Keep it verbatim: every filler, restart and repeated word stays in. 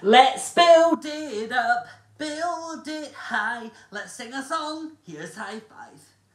Let's build it up, build it high. Let's sing a song, here's high five.